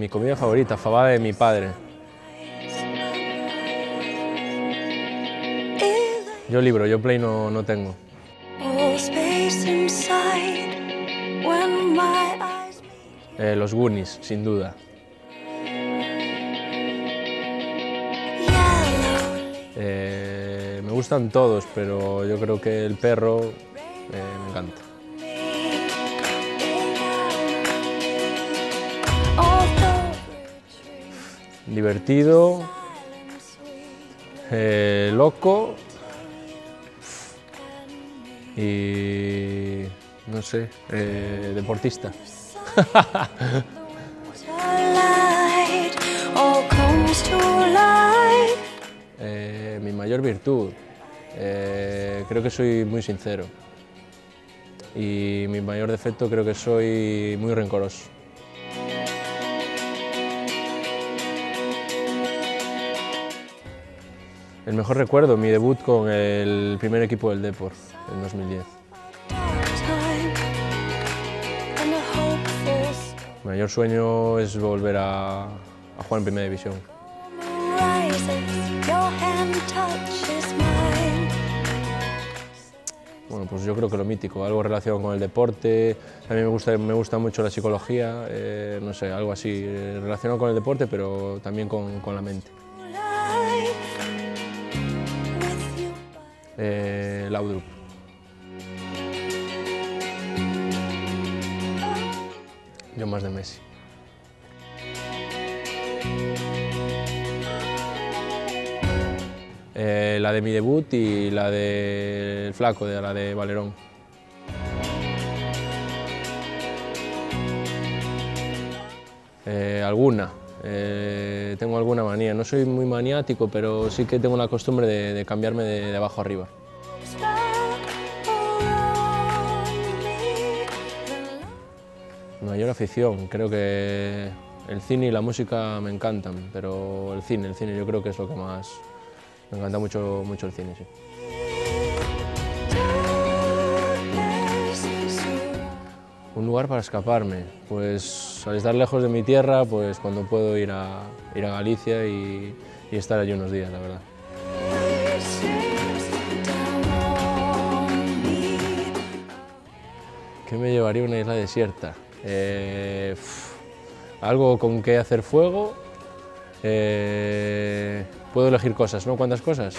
Mi comida favorita, fabada de mi padre. Yo libro, yo Play no tengo. Los Goonies, sin duda. Me gustan todos, pero yo creo que el perro me encanta. Divertido, loco y no sé, deportista. Mi mayor virtud, creo que soy muy sincero y mi mayor defecto creo que soy muy rencoroso. El mejor recuerdo, mi debut con el primer equipo del Depor en 2010. Mi mayor sueño es volver a jugar en Primera División. Bueno, pues yo creo que lo mítico, algo relacionado con el deporte. También me gusta mucho la psicología, no sé, algo así, relacionado con el deporte, pero también con la mente. Laudrup. Yo más de Messi. La de mi debut y la del Flaco, la de Valerón. Alguna. Tengo alguna manía. No soy muy maniático, pero sí que tengo la costumbre de cambiarme de abajo arriba. Mayor afición, creo que el cine y la música me encantan, pero el cine yo creo que es lo que más... Me encanta mucho el cine, sí. Un lugar para escaparme, pues al estar lejos de mi tierra, pues cuando puedo ir a Galicia y estar allí unos días, la verdad. ¿Qué me llevaría a una isla desierta? Algo con que hacer fuego. Puedo elegir cosas, ¿no? ¿Cuántas cosas?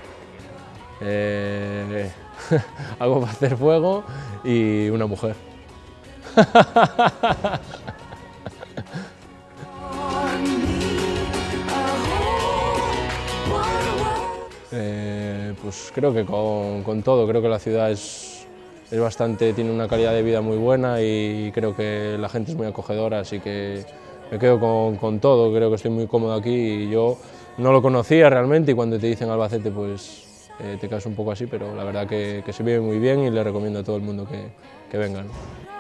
Algo para hacer fuego y una mujer. Pues creo que con todo, creo que la ciudad tiene una calidad de vida muy buena y creo que la gente es muy acogedora, así que me quedo con todo, creo que estoy muy cómodo aquí y yo no lo conocía realmente y cuando te dicen Albacete pues te quedas un poco así, pero la verdad que se vive muy bien y le recomiendo a todo el mundo que vengan.